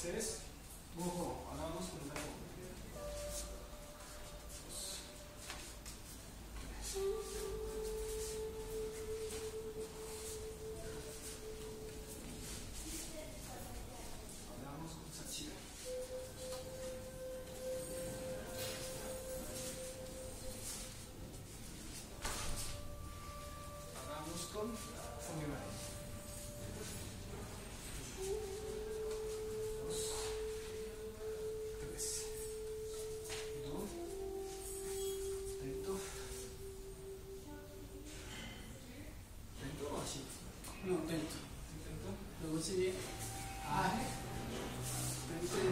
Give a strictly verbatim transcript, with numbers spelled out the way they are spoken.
tres. Ojo, ahora vamos con una comida. Ahora vamos con Sachira. Ahora vamos con Fumimae. No, lento. Intento. Luego sigue. Ah, lento.